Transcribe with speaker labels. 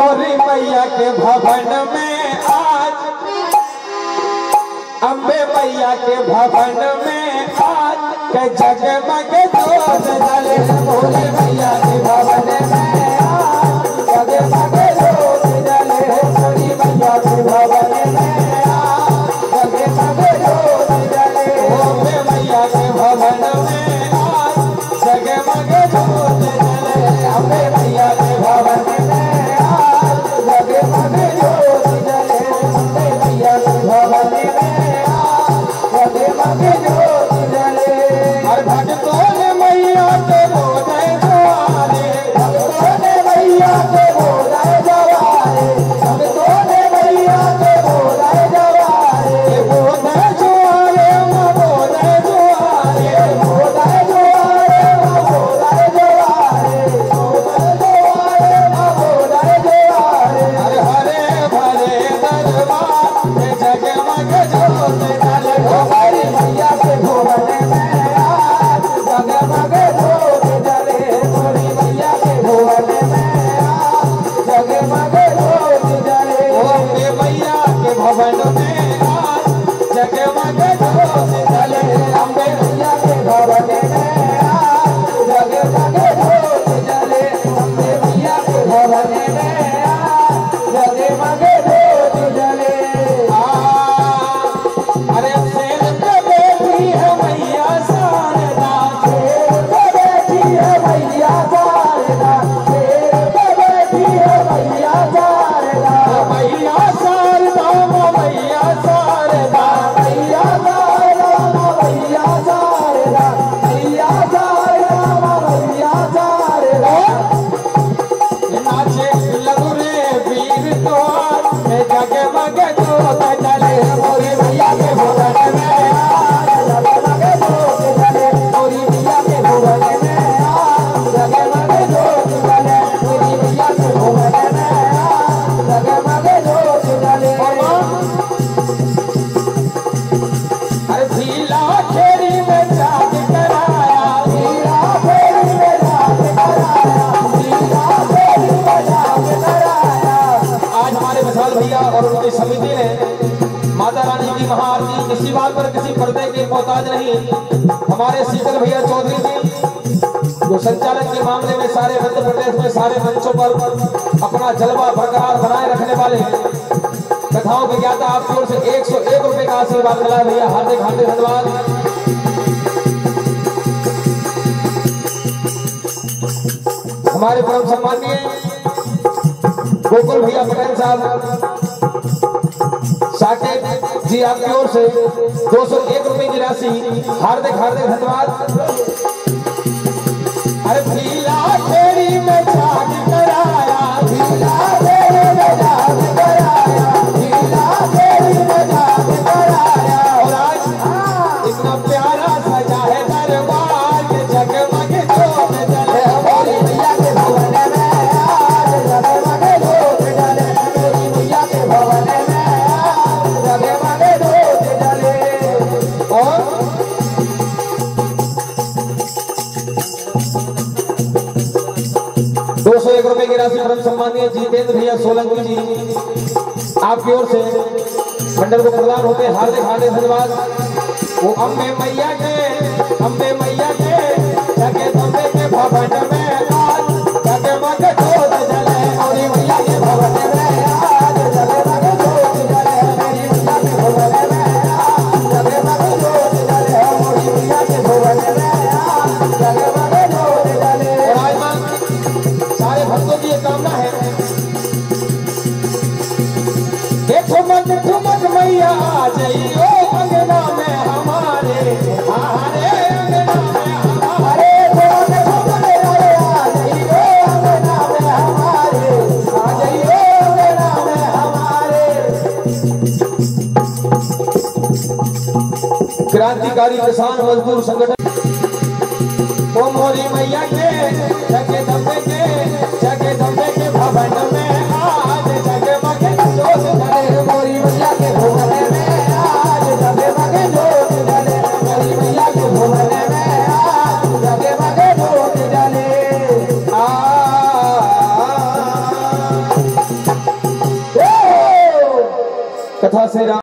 Speaker 1: मोरी मैया के भवन में आज, अम्बे मैया के भवन में आज के जगमग जोत जले। मोरी मैया के भवन में आज जगमग जोत जले। मोरी मैया के भवन में आज जगमग जोत जले। अम्बे मैया के भवन में आज जगमग जोत जले। अम्बे मैया के भवन में आज जगमग जोत जले। अम्बे मैया के भवन में आज जगमग जोत जले। हर भक्तों ने मैया के बोले जवारे, भक्तों ने मैया के बोले जवारे, भक्तों ने मैया के बोले जवारे। बोले जवारे माँ बोले जवारे, बोले जवारे माँ बोले जवारे, बोले जवारे माँ बोले जवारे। हरे हरे भरे दरबार में जगमग जोत जले। हमारी मैया के भवन में आज जगमग जोत जले। मोरी मैया के भवन में आज जगमग जोत जले। अम्बे मैया के भवन में आज जगमग जोत जले। अम्बे मैया के भवन में आज जगमग जोत जले। अम्बे मैया के भवन में आज जगमग जोत जले। अरे शेर पे बैठी है मैया शारदा, शेर पे बैठी है मैया शारदा, शेर पे बैठी है मैया शारदा। मैया शारदा मैया शारदा, मैया शारदा मैया शारदा, मैया शारदा मैया शारदा। नाचे लगू रे वीर तोहार में जगमग जोत जले। मोरी मैया के भवन में आज जगमग जोत जले। मोरी मैया के भवन में आज जगमग जोत जले। मोरी मैया के भवन में आज जगमग जोत जले। अरे झीला खेड़ी में जाग कराया, झीला खेड़ी में जाग कराया, झीला खेड़ी में जाग कराया। आज हमारे विशाल भैया और उनकी समिति ने माता रानी की महाआरती किसी बात पर किसी पर्दे के मोहताज नहीं। हमारे शीतल भैया चौधरी जी जो संचालक के मामले में सारे मध्य प्रदेश में सारे मंचों पर अपना जलवा बरकरार बनाए रखने वाले कथाओं के ज्ञाता आपकी ओर से 101 रुपए का आशीर्वाद मिला है भैया। हार्दिक हार्दिक धन्यवाद। हमारे परम सम्मानीय गोकुल भैया पटेल साहब साकेत जी आपकी ओर से 201 रुपए की राशि हार्दिक हार्दिक धन्यवाद। अरे भीला खेड़ी में जाग कराया, भीला खेड़ी में जाग कराया, भीला खेड़ी में जाग कराया। और आज इतना प्यारा सजा है दरबार के जगमग जोत जले। मोरी मैया के भवन में आज जगमग जोत जले। मोरी मैया के भवन में आज जगमग जोत जले। और 201 रुपए की राशि परम सम्मानीय जितेंद्र भैया सोलंकी जी आपकी ओर से मंडल को प्रदान होते हार्दिक हार्दिक धन्यवाद। वो अम्बे मैया के जगे अम्बे के भवन में आज जगमग जोत जले। मोरी मैया के भवन में आज जगमग जोत जले। मोरी मैया के भवन में आज जगमग जोत जले। मोरी मैया के भवन में आज जगमग जोत जले। सारे भक्तों की ये कामना है कि ठुमक मैया आ जाइयो अंगना में हमारे, हमारे अंगना में हमारे। ठुमक मैया आ जाइयो अंगना में हमारे, आ जाइयो अंगना में हमारे। क्रांतिकारी किसान मजदूर संगठन ओ मोरी मैया के जगे दम्बे के भवन में आज जगमग जोत जले। मोरी मैया के भवन में आज जगमग जोत जले। मोरी मैया के भवन में आज जगमग जोत जले। कथा से